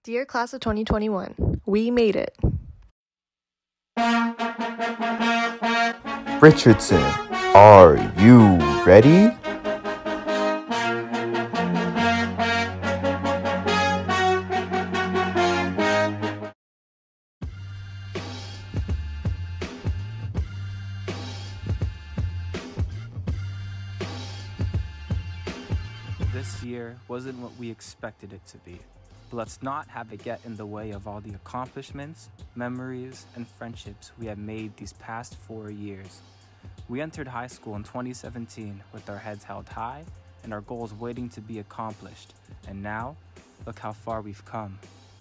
Dear Class of 2021, we made it. Richardson, are you ready? This year wasn't what we expected it to be, but let's not have it get in the way of all the accomplishments, memories, and friendships we have made these past 4 years. We entered high school in 2017 with our heads held high and our goals waiting to be accomplished, and now, look how far we've come.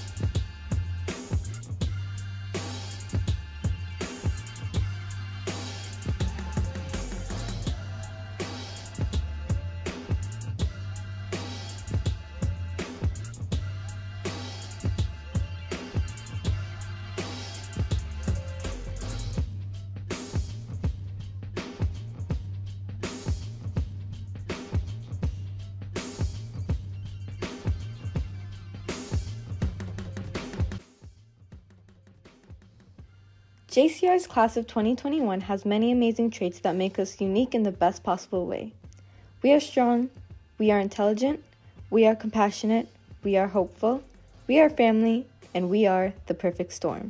JCR's class of 2021 has many amazing traits that make us unique in the best possible way. We are strong, we are intelligent, we are compassionate, we are hopeful, we are family, and we are the perfect storm.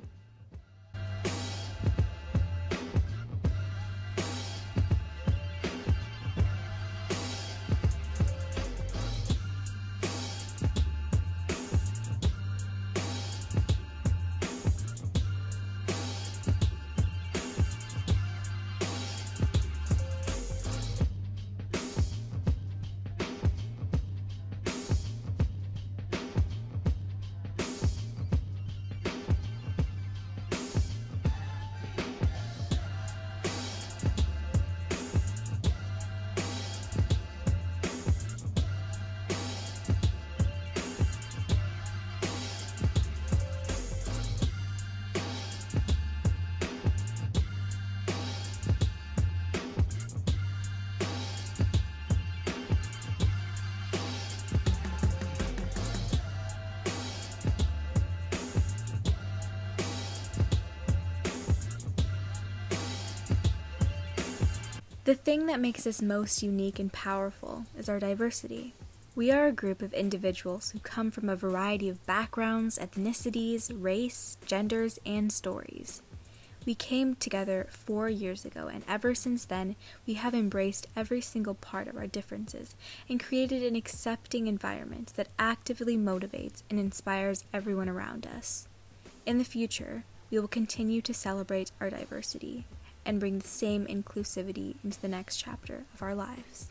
The thing that makes us most unique and powerful is our diversity. We are a group of individuals who come from a variety of backgrounds, ethnicities, race, genders, and stories. We came together 4 years ago, and ever since then, we have embraced every single part of our differences and created an accepting environment that actively motivates and inspires everyone around us. In the future, we will continue to celebrate our diversity and bring the same inclusivity into the next chapter of our lives.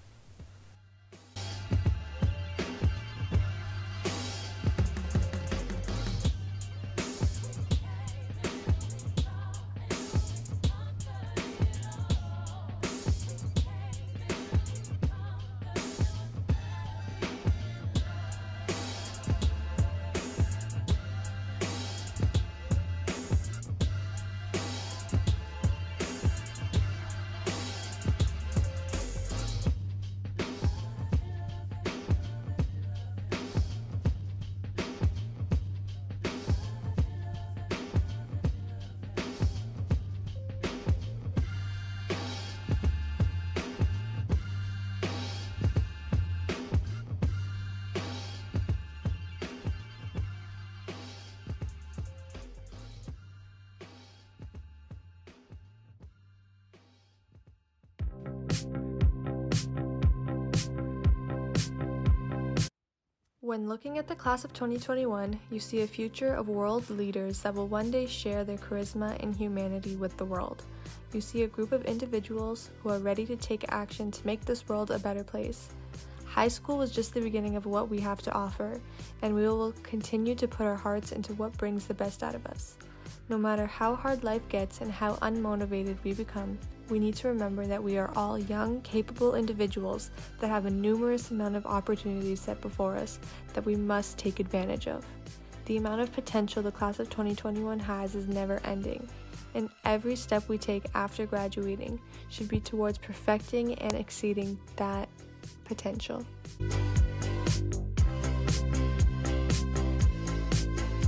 When looking at the class of 2021, you see a future of world leaders that will one day share their charisma and humanity with the world. You see a group of individuals who are ready to take action to make this world a better place. High school was just the beginning of what we have to offer, and we will continue to put our hearts into what brings the best out of us. No matter how hard life gets and how unmotivated we become, we need to remember that we are all young, capable individuals that have a numerous amount of opportunities set before us that we must take advantage of. The amount of potential the class of 2021 has is never ending, and every step we take after graduating should be towards perfecting and exceeding that potential.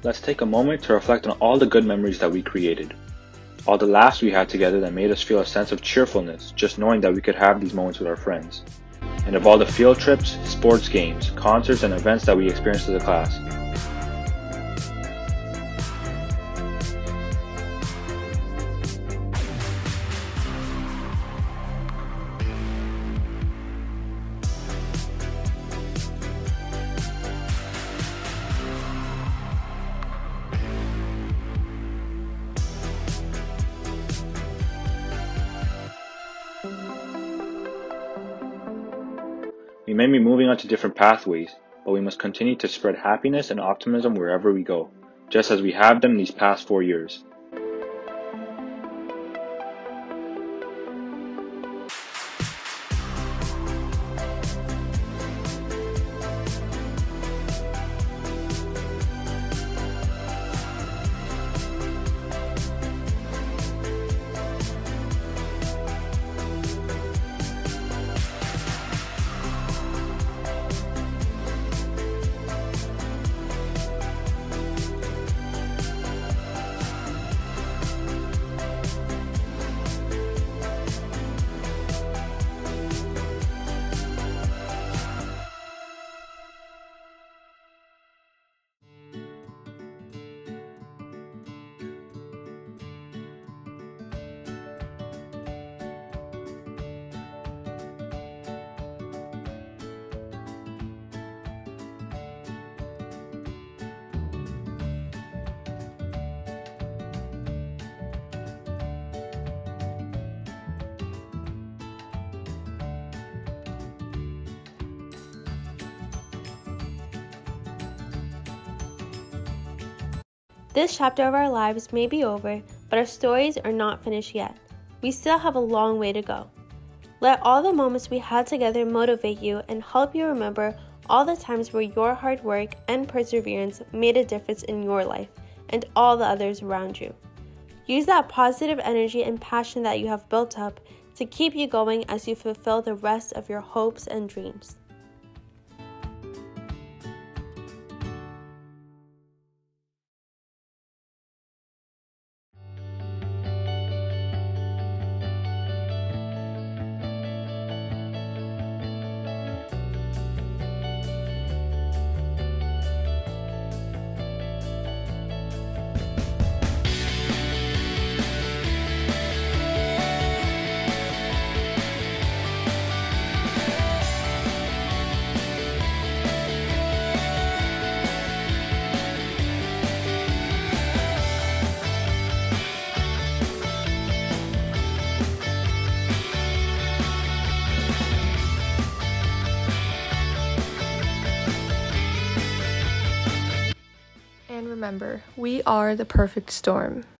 let's take a moment to reflect on all the good memories that we created. All the laughs we had together that made us feel a sense of cheerfulness just knowing that we could have these moments with our friends. And of all the field trips, sports games, concerts, and events that we experienced as a class. We may be moving on to different pathways, but we must continue to spread happiness and optimism wherever we go, just as we have done these past 4 years. This chapter of our lives may be over, but our stories are not finished yet. We still have a long way to go. Let all the moments we had together motivate you and help you remember all the times where your hard work and perseverance made a difference in your life and all the others around you. Use that positive energy and passion that you have built up to keep you going as you fulfill the rest of your hopes and dreams. And remember, we are the perfect storm.